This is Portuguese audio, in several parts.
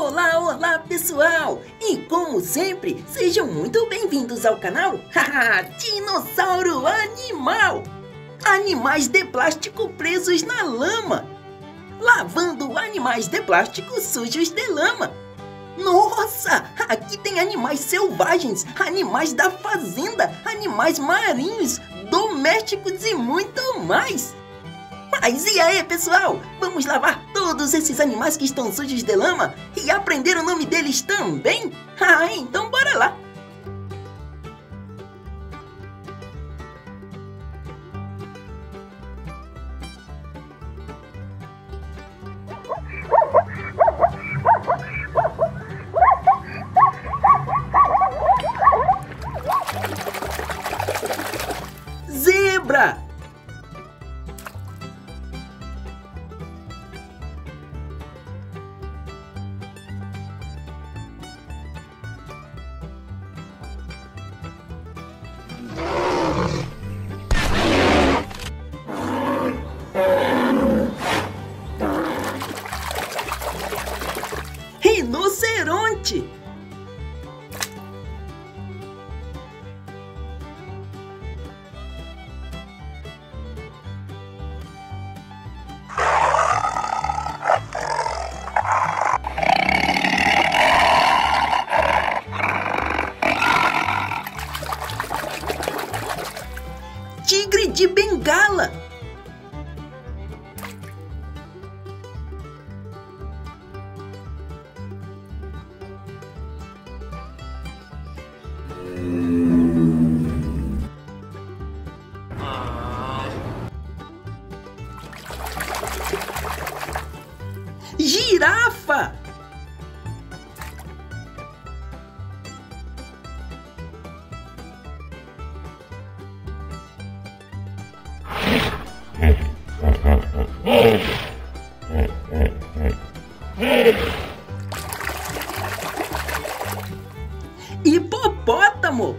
Olá, olá pessoal! E como sempre, sejam muito bem-vindos ao canal Dinossauro Animal! Animais de plástico presos na lama, lavando animais de plástico sujos de lama. Nossa, aqui tem animais selvagens, animais da fazenda, animais marinhos, domésticos e muito mais! Mas e aí, pessoal? Vamos lavar todos esses animais que estão sujos de lama e aprender o nome deles também? Então bora lá! Zebra! Rinoceronte! Tigre de Bengala! Girafa! Hipopótamo!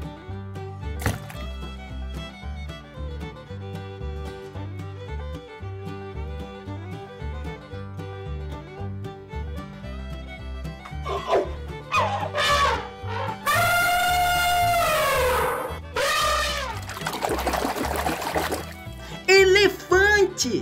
Elefante!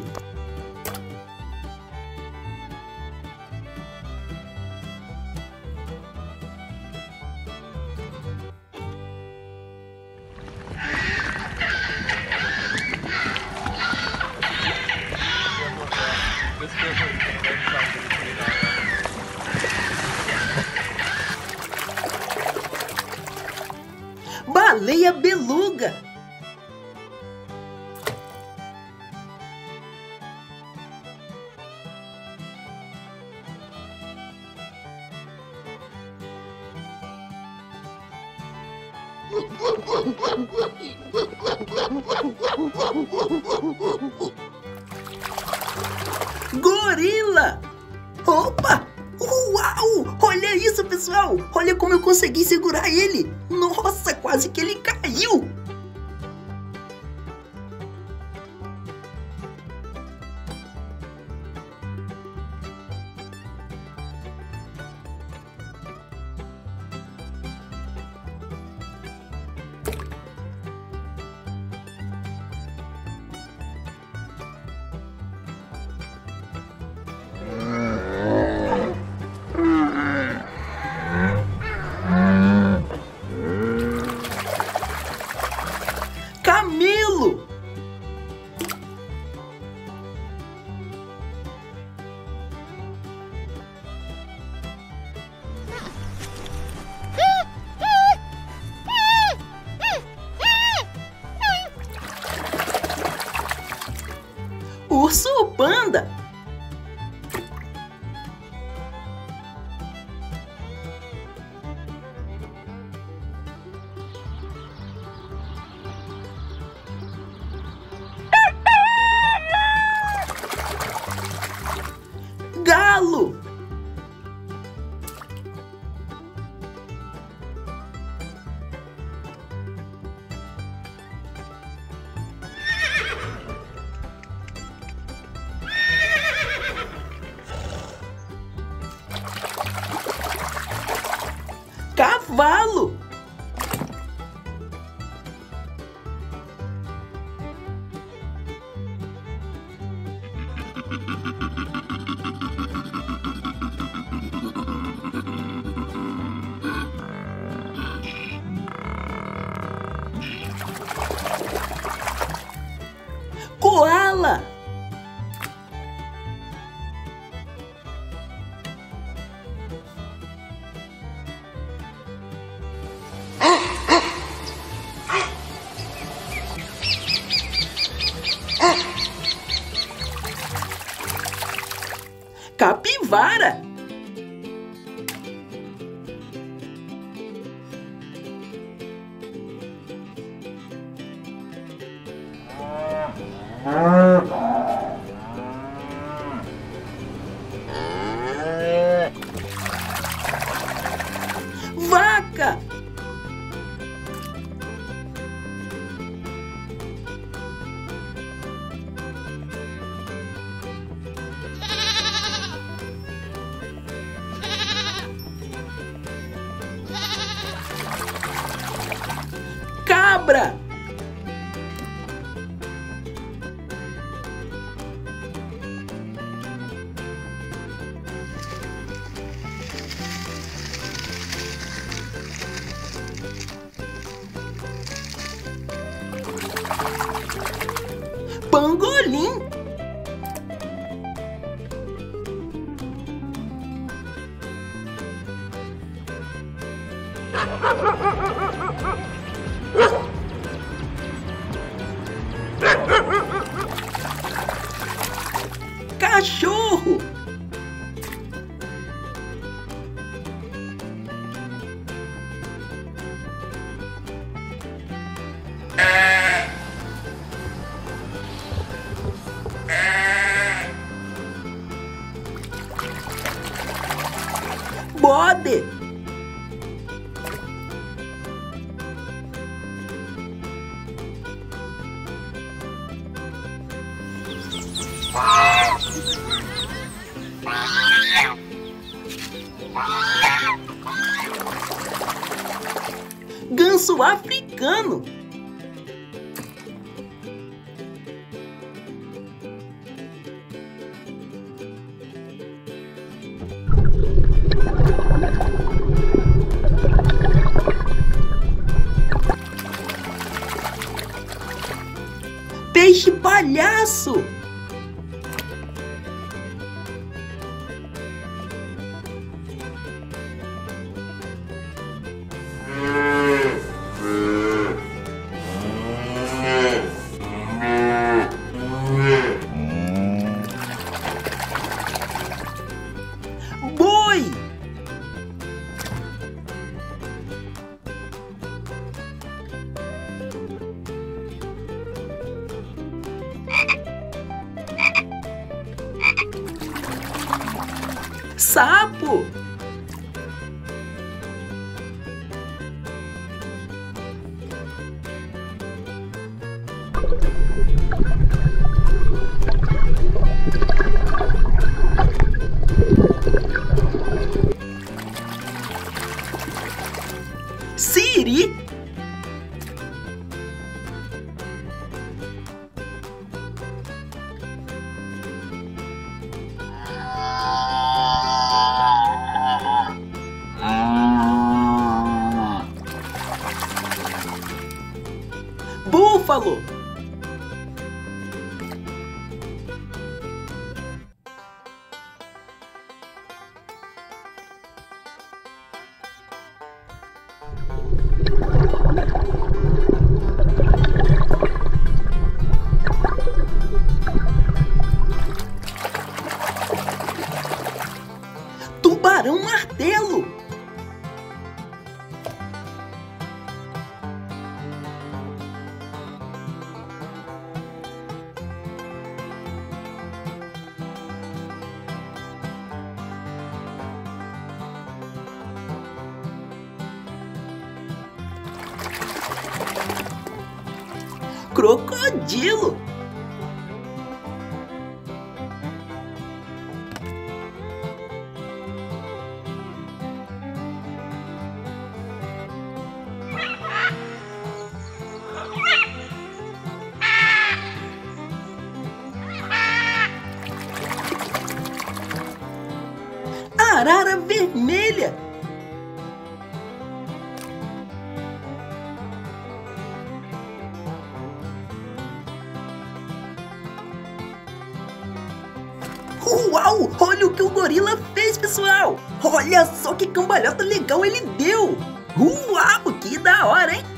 Baleia beluga! Gorila! Opa! Uau! Olha isso, pessoal! Olha como eu consegui segurar ele! Nossa, quase que ele caiu! cavalo. Koala. Capivara. Vaca. Cabra. Pangolim. Cachorro. Bode. Ganso africano. Peixe palhaço. Boi. Sapo. Siri. Búfalo. Tubarão martelo. Crocodilo. arara vermelha. Uau! Olha o que o gorila fez, pessoal! Olha só que cambalhota legal ele deu! Uau! Que da hora, hein?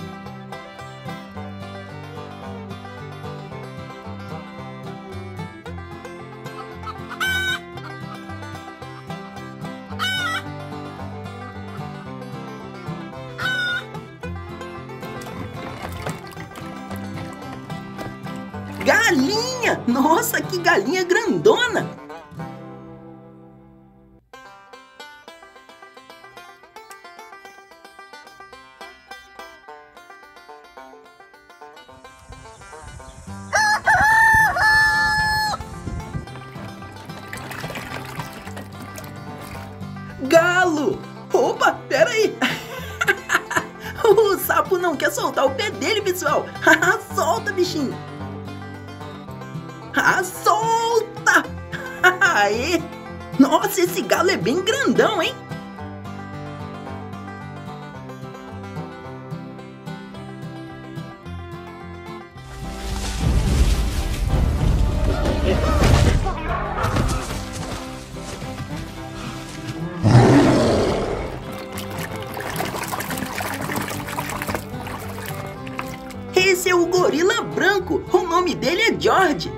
Galinha! Nossa, que galinha grandona! Galo! Opa, peraí! O sapo não quer soltar o pé dele, pessoal! Solta, bichinho! Solta! Aê! Nossa, esse galo é bem grandão, hein? Esse é o gorila branco, o nome dele é George.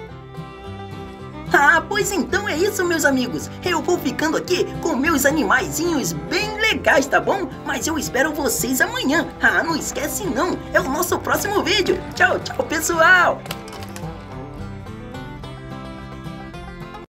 Ah, pois então é isso, meus amigos. Eu vou ficando aqui com meus animaizinhos bem legais, tá bom? Mas eu espero vocês amanhã. Ah, não esquece não, é o nosso próximo vídeo. Tchau, tchau, pessoal!